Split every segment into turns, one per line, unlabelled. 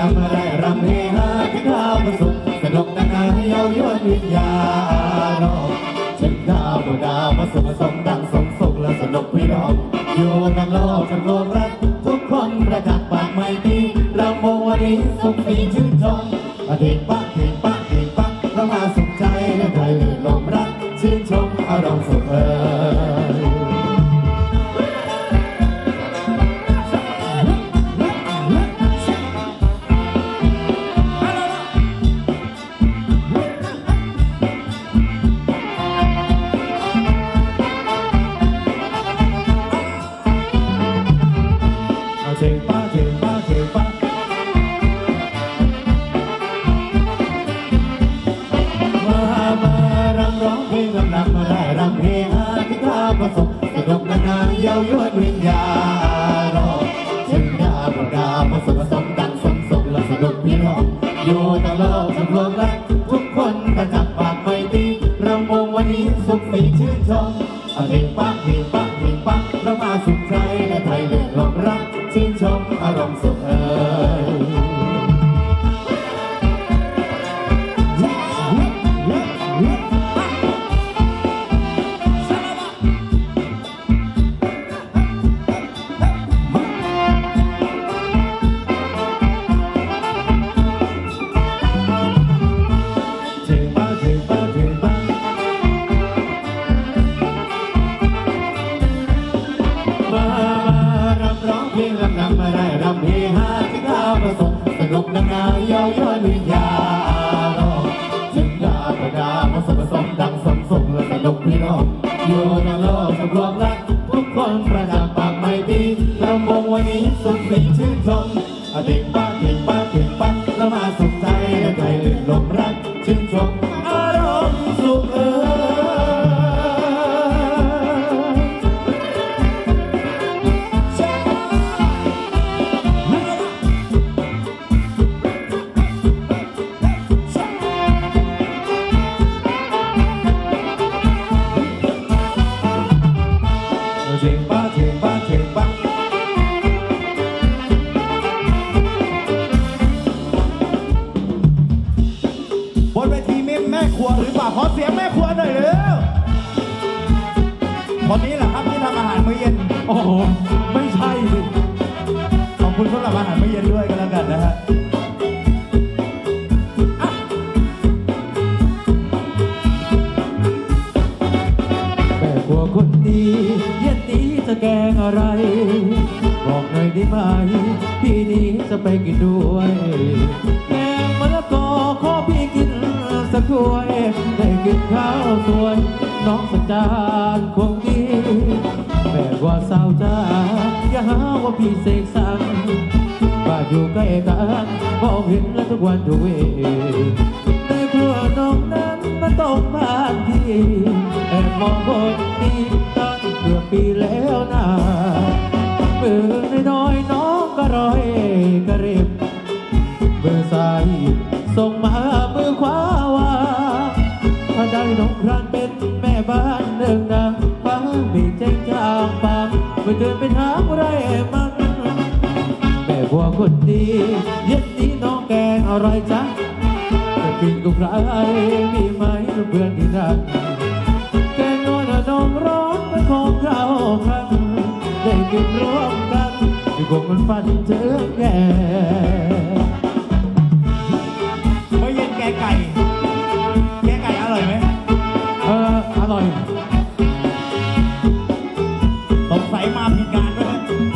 ำอะไรรำเฮฮาที่ดาวประสุขสนุกนานๆเย้ายวนวิญญาณถึงดาวดาวประสุขสมดังสมสุขและสนุกพี่น้องอยู่ทั้งโลกทั้งโลกรักทุกคนประจักษ์ปากไม่ตีรำวงวันนี้สุขสีชื่นชมเถิงปะเถิงปะเถิงปะเรามาสุขใจและใจลื่นลมรักชื่นชมอารมณ์สุขเถิงปะเถิงปะเถิงปะมารำร้องเพลงลำนำมาได้รำเฮฮาที่ข้าประสบสนุกนานๆเย้ายวนวิญญาณถึงดาวดาวมาสุขสมดังสมสุขและสนุกพี่น้องอยู่ทั้งโลกทั้งโลกรักทุกคนประจักษ์ปากไม่ตีรำวงวันนี้สุขสีชื่นชมเถิงปะเถิงปะเถิงปะเรามาสุขใจและไทยเลื่อนลมรักชื่นชมอารมณ์สุขมาได้รำเฮฮาที่ข้าประสบสนุกนานๆเย้ายวนวิญญาณถึงดาวดาวมาผสมดังสมสุขและสนุกพี่น้องอยู่ในโลกทั้งโลกรักทุกคนประจักษ์ปากไม่ตีรำวงวันนี้สุขสีชื่นชมเถิงปะเถิงปะเถิงปะแล้วมาสุขใจและใจลื่นลมรักชื่นชมอารมณ์สุขเถิงปะเถิงปะเถิงปะบนเวทีมีแม่ครัวหรือเปล่าขอเสียงแม่ครัวหน่อยเร็วคนนี้แหละครับที่ทำอาหารมื้อเย็นโอ้โหไม่ใช่สิขอบคุณสำหรับอาหารมื้อเย็นด้วยกันแล้วกันนะฮะแม่ครัวคนดีเย็นนี้จะแกงอะไรบอกหน่อยได้ไหมพี่นี้จะไปกินด้วยแกงมะละกอขอพี่กินสักถ้วยได้กินข้าวสวยน้องสักจานคงดีแม่ว่าสาวจ้าอย่าหาว่าพี่เสกสรรบ้านอยู่ใกล้กันมองเห็นแล้วทุกวันทุกเวในครัวน้องนั้นมันต้องบ้านพี่แอบมองบนนี้ตั้งเกือบปีแล้วนะเมื่อน้อยน้องก็รอยกระเร็บเบอร์ซ้ายส่งมามือขวาวาถ้าได้น้องพรานเป็นแม่บ้านหนึ่งนางฟ้าไม่แจ้งจางปากไม่เดินไปถามอะไรมันแม่บัวคนดีเย็นนี้น้องแกงอะไรจ๊ะจะกินกับใครมีไหมเพื่อนที่รักแกงน้อยน้องร้อนเป็นของเราครั้งได้กินร่วมกันที่คงมันฟันเจอแก่เมื่อเย็นแกงไก่อร่อยไหมอร่อยสงสัยมาผิดงานด้วย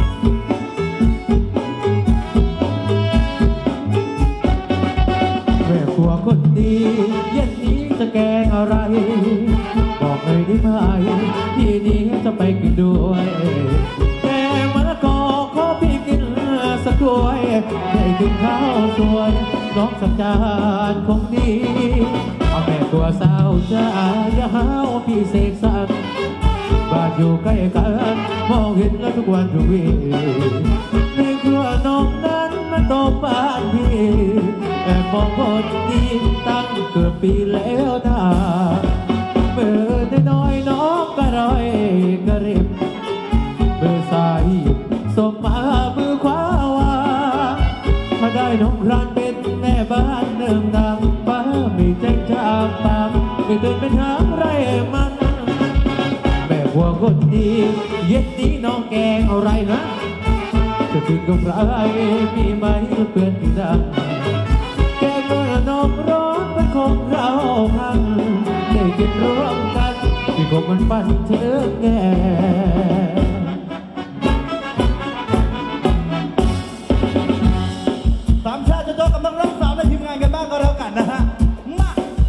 แม่ครัวคนดีเย็นนี้จะแกงอะไรบอกเลยได้ไหมพี่นี้จะไปกินด้วยแกงมะละกอขอพี่กินสักถ้วยได้กินข้าวสวยน้องสักจานคงดีเอาแม่ตัวสาวจ้าอย่าหาว่าพี่เสกสรรบ้านอยู่ใกล้กันมองเห็นแล้วทุกวันทุกวีในครัวน้องนั้นมันตกบ้านพี่แอบมองคนดีตั้งเกือบปีแล้วนะเมื่อน้อยน้องก็รอยกระเร็บเบอร์ซ้ายส่งมามือขวาวาถ้าได้น้องรันเดินไปทางไรมันแม่ผัวคนดีเย็ดดีน้องแกงอะไรนะจะถึงกับไรมีไหมเพื่อนที่ดังแกงน้องร้อนเป็นของเราพังได้กินร่วมกันที่คงมันปั่นเธอแก่
สามชาติจะโจกับน้องสาวในทีมงานกันบ้างก็แล้วกันนะฮะมา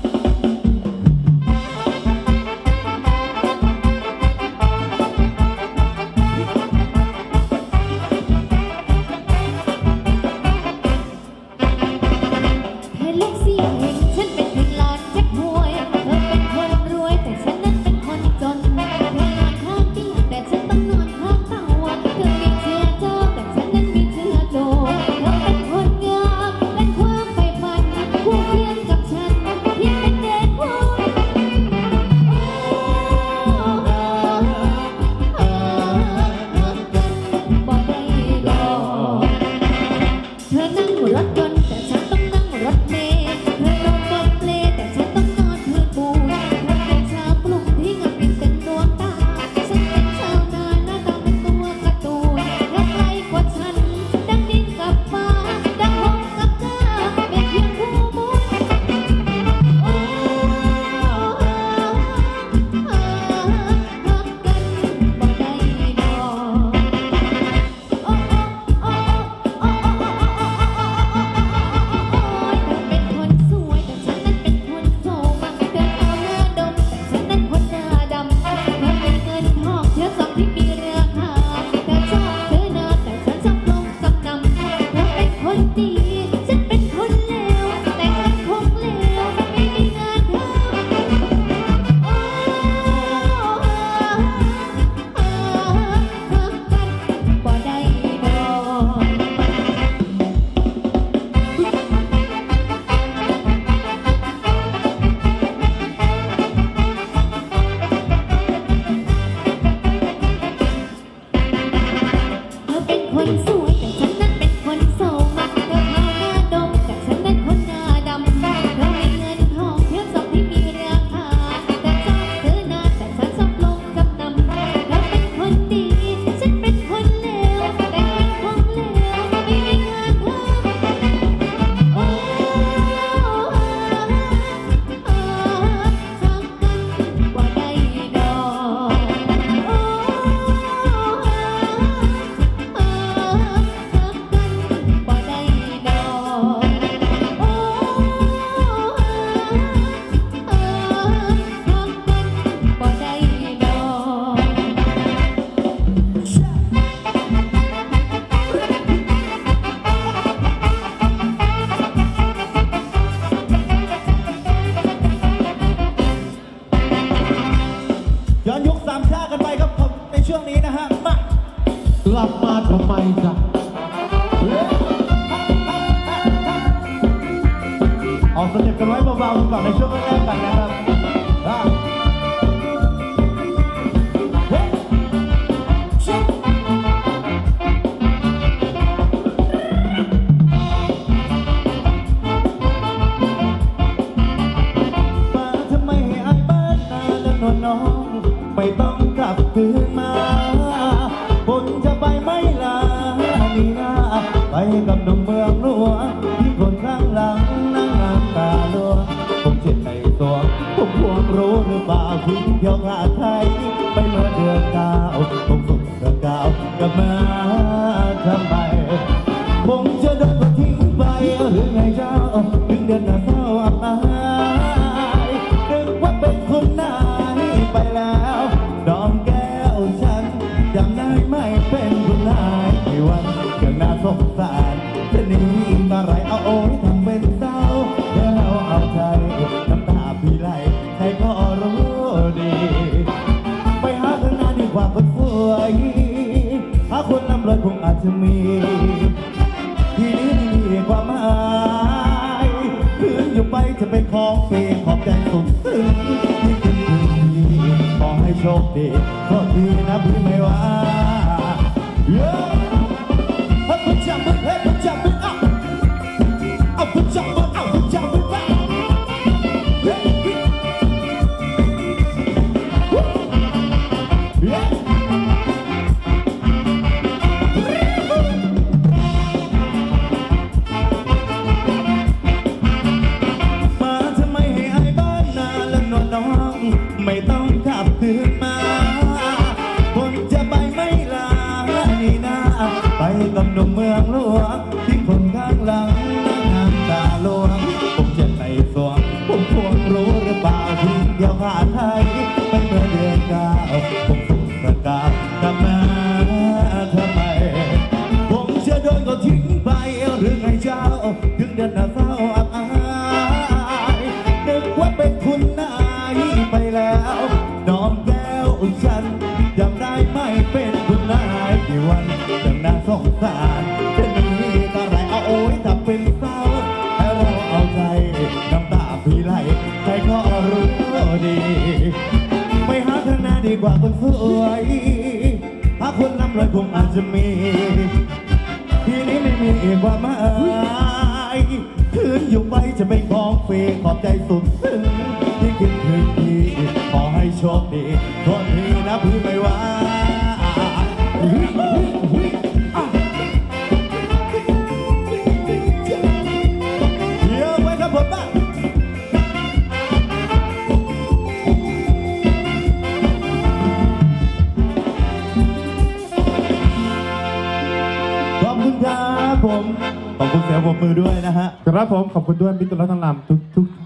ย้อนยุคสามชาติกันไปครับผมในช่วงนี้นะฮะมาก
ลับมาทำไมจ๊ะ
ออกสเต็ปกันไว้เบาๆก่อนในช่วงแรกๆกันนะครับไม่ต้องกลับคืนมาคนจะไปไม่ลานีนาไปกับหนุ่มเมืองหลวงที่คนข้างหลังนั่งน้ำตาลวงผมเจ็บในตัวผมห่วงรู้หรือเปล่าทิ้งเที่ยวหาไทยไปเมื่อเดือน9ผมฝึกเดือน9กลับมาทำไมผมจะโดนคนทิ้งไปหรือไงเจ้าถึงเดือนหน้าเศร้าอายนึกว่าเป็นคนไหนไปแล้วดอมแก้วฉันจำได้ไม่เป็นคนนายที่วันอย่างน่าสงสารจะหนีอะไรเอาโอ้ยทำเป็นเศร้าเดี๋ยวเราเอาใจน้ำตาพี่ไหลใครก็รู้ดีไปหาคนงานดีกว่าคนสวยหาคนร่ำรวยคงอาจจะมีที่นี้มีความหมายคืนอยู่ไปจะเป็นของเปีขอบใจสุดซึ้งที่คุณขอให้โชคดีโทษทีนะพี่ไม่ว่าเฮ้ยคุณจับมือเฮ้ยคุณจับมือเอาคุณจับมือเอาคุณจับมือกับหนุ่มเมืองหลวงที่คนข้างหลังน้ำตาหลวงผมเจ็บในสวงผมพวงรู้หรือเปล่าทิ้งเดียวขาดไทยไปเมื่อเดือนเก้าผมสุดประกาศกลับมาทำไมผมจะโดนก็ทิ้งไปหรือไงเจ้าถึงเดือนหน้าเศร้าอับอายนึกว่าเป็นคุณนายไปแล้วน้องแก้วฉันจำได้ไม่เป็นคุณนายกี่วันจังน่าสงสารจะมีอะไรเอาโอ้ยถ้าเป็นเศร้าให้เราเอาใจน้ำตาพี่ไหลใครก็รู้ดีไม่หาข้างหน้าดีกว่าคนสวยถ้าคนร่ำรวยคงอาจจะมีทีนี้ไม่มีอีกความหมายคืนอยู่ไปจะเป็นของฟรีขอบใจสุดซึ้งที่คิดถึงพี่ขอให้โชคดีโทษทีนะพี่ไม่ว่าเยอะไหมครับผมบ้างขอบคุณครับผมขอบคุณเสียงปรบมือด้วยนะฮะ
ครับผมขอบคุณด้วยมิตรรัตนลำทุก